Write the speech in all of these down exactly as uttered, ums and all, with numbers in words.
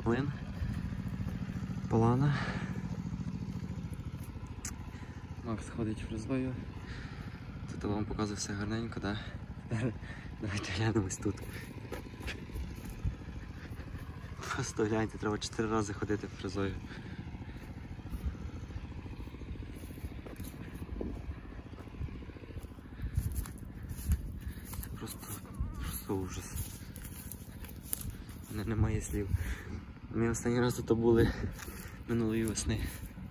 млин. Полана. Макс ходить фрезою. Тут я вам показую все гарненько, да? Давайте глянемось тут. Просто гляньте, треба чотири рази ходити фрезою. Це просто, просто ужас. У мене немає слів. Ми останній раз тут були минулої весни.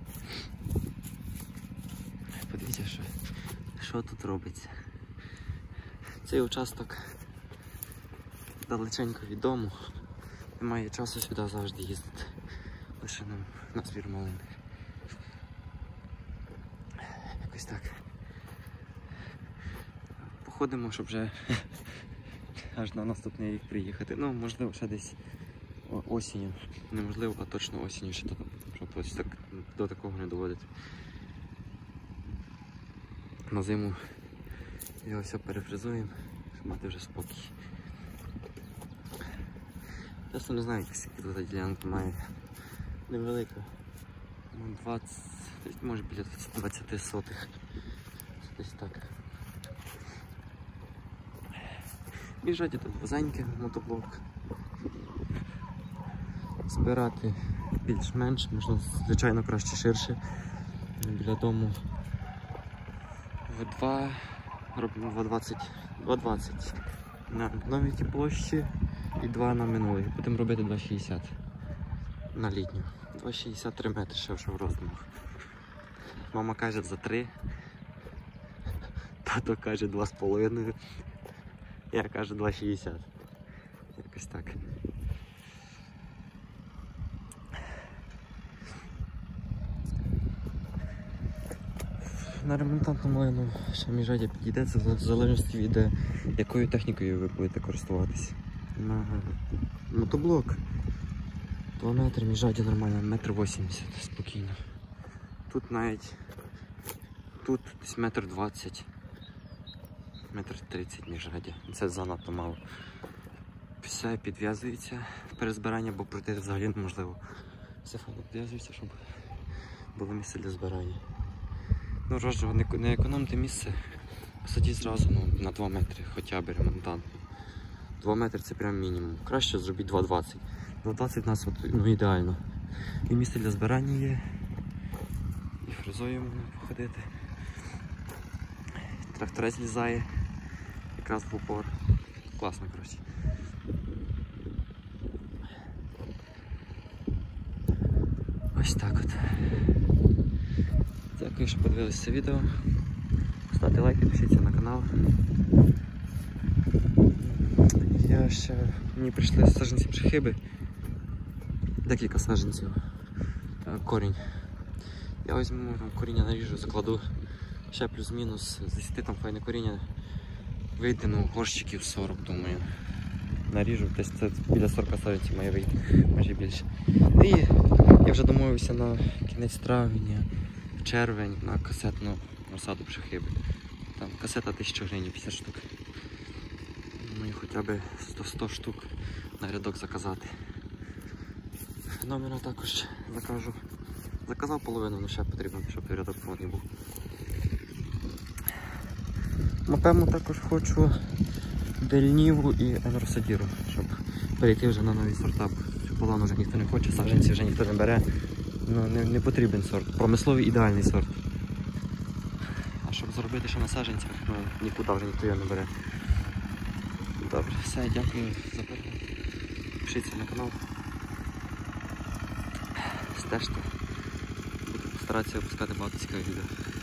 Подивіться, що, що тут робиться. Цей участок далеченько від дому. Немає часу сюди завжди їздити. Лише нам на збір малини. Якось так. Походимо, щоб вже аж на наступний рік приїхати. Ну, можливо, ще десь осінню. Неможливо, а точно осінню, ще щоб ось так до такого не доводити. На зиму його все перефрезуємо, щоб мати вже спокій. Чесно не знаю, скільки тут ділянка має. Невелика. двадцять, може біля двадцяти сотих. Десь так. Біжати тут вузенький мотоблок. Збирати більш-менш, можна, звичайно, краще ширше. Біля дому в два, робимо два двадцять, два двадцять на новій ті площі і два на минулій. Будемо робити два шістдесят на літню. два шістдесят три метри ще вже в розмірах. Мама каже за три, тато каже два з половиною, я кажу два шістдесят. Якось так. На ремонтантну малину ще міжряддя підійде, це в залежності від якою технікою ви будете користуватися. На мотоблок два метри, міжряддя нормально, метр вісімдесят спокійно. Тут навіть тут десь метр двадцять, метр тридцять міжряддя. Це занадто мало. Все підв'язується перед збиранням, бо пройти взагалі неможливо. Все файно підв'язується, щоб було місце для збирання. Ну, розживо, не економте місце, посадіть зразу ну, на два метри, хоча б ремонтантно. два метри це прям мінімум. Краще зробіть два двадцять. два двадцять у нас от, ну, ідеально. І місце для збирання є. І фрезою можна походити. Тракторець злізає. Якраз в упор. Класно, коротше. Ось так от. Дякую, що подивилися це відео. Ставте лайк, підпишіться на канал. Я ще... Мені прийшли саджанці пшехиби. Декілька саджанців. Корінь. Я візьму коріння, наріжу, закладу. Ще плюс-мінус. З десяти там файне коріння. Вийде, ну, горщиків сорок, думаю. Наріжу, десь це біля сорока саджанців має вийти, може більше. І я вже домовився на кінець травня, в червень на касетну розсаду пшехиби. Там касета тисяча гривень, п'ятдесят штук. Ну і хоча б сто сто штук на рядок заказати. Номера також закажу. Заказав половину, але ще потрібно, щоб рядок повний був. Напевно, також хочу Дельніву і Енросадіру, щоб перейти вже на нові сорта. Полану вже ніхто не хоче, саджанці вже ніхто не бере. Ну, не, не потрібен сорт. Промисловий ідеальний сорт. А щоб заробити ще на саджанцях, ну, нікуди вже ніхто його не бере. Добре, все, дякую за перегляд. Пишіться на канал. Стежте. Буду старатися випускати багато цікавих відео.